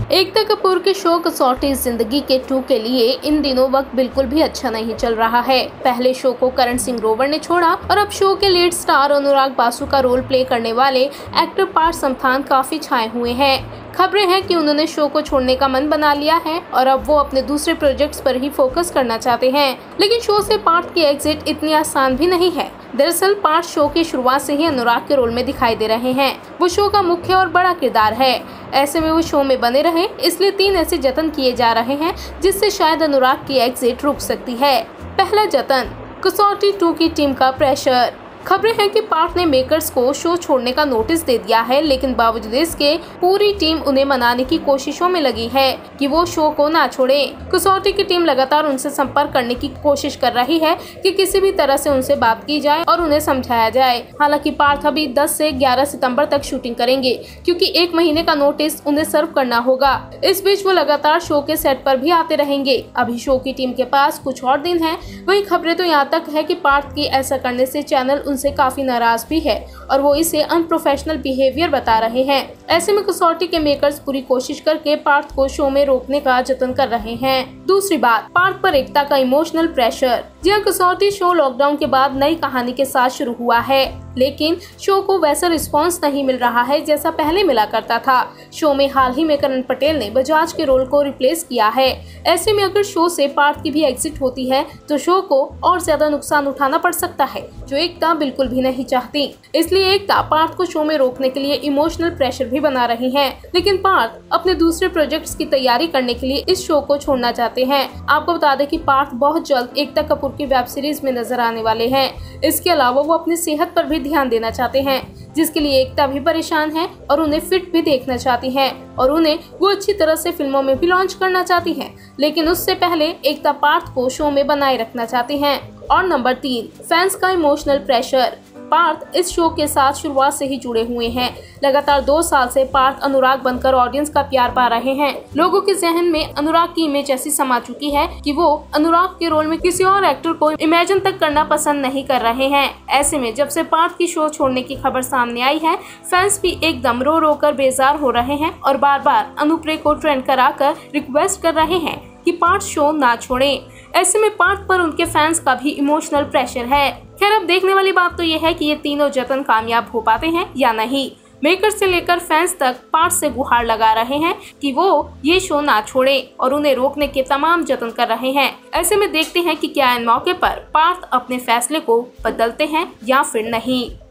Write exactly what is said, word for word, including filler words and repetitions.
एकता कपूर के शो कसौटी जिंदगी के टू के लिए इन दिनों वक्त बिल्कुल भी अच्छा नहीं चल रहा है। पहले शो को करण सिंह ग्रोवर ने छोड़ा और अब शो के लीड स्टार अनुराग बासु का रोल प्ले करने वाले एक्टर पार्थ समथान काफी छाए हुए हैं। खबरें हैं कि उन्होंने शो को छोड़ने का मन बना लिया है और अब वो अपने दूसरे प्रोजेक्ट्स पर ही फोकस करना चाहते हैं। लेकिन शो से पार्थ की एग्जिट इतनी आसान भी नहीं है। दरअसल पार्थ शो की शुरुआत से ही अनुराग के रोल में दिखाई दे रहे हैं। वो शो का मुख्य और बड़ा किरदार है। ऐसे में वो शो में बने रहे, इसलिए तीन ऐसे जतन किए जा रहे हैं जिससे शायद अनुराग की एग्जिट रुक सकती है। पहला जतन, कसौटी टू की टीम का प्रेशर। खबरें हैं कि पार्थ ने मेकर्स को शो छोड़ने का नोटिस दे दिया है, लेकिन बावजूद इसके पूरी टीम उन्हें मनाने की कोशिशों में लगी है कि वो शो को ना छोड़ें। कसौटी की टीम लगातार उनसे संपर्क करने की कोशिश कर रही है कि किसी भी तरह से उनसे बात की जाए और उन्हें समझाया जाए। हालांकि पार्थ अभी दस से ग्यारह सितंबर तक शूटिंग करेंगे, क्योंकि एक महीने का नोटिस उन्हें सर्व करना होगा। इस बीच वो लगातार शो के सेट पर भी आते रहेंगे। अभी शो की टीम के पास कुछ और दिन है। वही खबरें तो यहाँ तक है कि पार्थ की ऐसा करने से चैनल से काफी नाराज भी है और वो इसे अनप्रोफेशनल बिहेवियर बता रहे हैं। ऐसे में कसौटी के मेकर्स पूरी कोशिश करके पार्थ को शो में रोकने का जतन कर रहे हैं। दूसरी बात, पार्थ पर एकता का इमोशनल प्रेशर। जी हां, कसौटी शो लॉकडाउन के बाद नई कहानी के साथ शुरू हुआ है, लेकिन शो को वैसा रिस्पांस नहीं मिल रहा है जैसा पहले मिला करता था। शो में हाल ही में करण पटेल ने बजाज के रोल को रिप्लेस किया है। ऐसे में अगर शो से पार्थ की भी एग्जिट होती है तो शो को और ज्यादा नुकसान उठाना पड़ सकता है, जो एकता बिल्कुल भी नहीं चाहती। इसलिए एकता पार्थ को शो में रोकने के लिए इमोशनल प्रेशर भी बना रही है। लेकिन पार्थ अपने दूसरे प्रोजेक्ट्स की तैयारी करने के लिए इस शो को छोड़ना चाहते हैं। आपको बता दें कि पार्थ बहुत जल्द एकता कपूर की वेब सीरीज में नजर आने वाले हैं। इसके अलावा वो अपनी सेहत पर भी ध्यान देना चाहते हैं, जिसके लिए एकता भी परेशान है और उन्हें फिट भी देखना चाहती हैं और उन्हें वो अच्छी तरह से फिल्मों में भी लॉन्च करना चाहती हैं। लेकिन उससे पहले एकता पार्थ को शो में बनाए रखना चाहती हैं। और नंबर तीन, फैंस का इमोशनल प्रेशर। पार्थ इस शो के साथ शुरुआत से ही जुड़े हुए हैं। लगातार दो साल से पार्थ अनुराग बनकर ऑडियंस का प्यार पा रहे हैं। लोगों के जहन में अनुराग की इमेज ऐसी समा चुकी है कि वो अनुराग के रोल में किसी और एक्टर को इमेजिन तक करना पसंद नहीं कर रहे हैं। ऐसे में जब से पार्थ की शो छोड़ने की खबर सामने आई है, फैंस भी एकदम रो रो कर बेजार हो रहे हैं और बार बार अनुप्रे को ट्रेंड कराकर रिक्वेस्ट कर रहे हैं कि पार्थ शो ना छोड़ें। ऐसे में पार्थ पर उनके फैंस का भी इमोशनल प्रेशर है। खैर, अब देखने वाली बात तो ये है कि ये तीनों जतन कामयाब हो पाते हैं या नहीं। मेकर से लेकर फैंस तक पार्थ से गुहार लगा रहे हैं कि वो ये शो ना छोड़े और उन्हें रोकने के तमाम जतन कर रहे हैं। ऐसे में देखते हैं कि क्या इन मौके पर पार्थ अपने फैसले को बदलते हैं या फिर नहीं।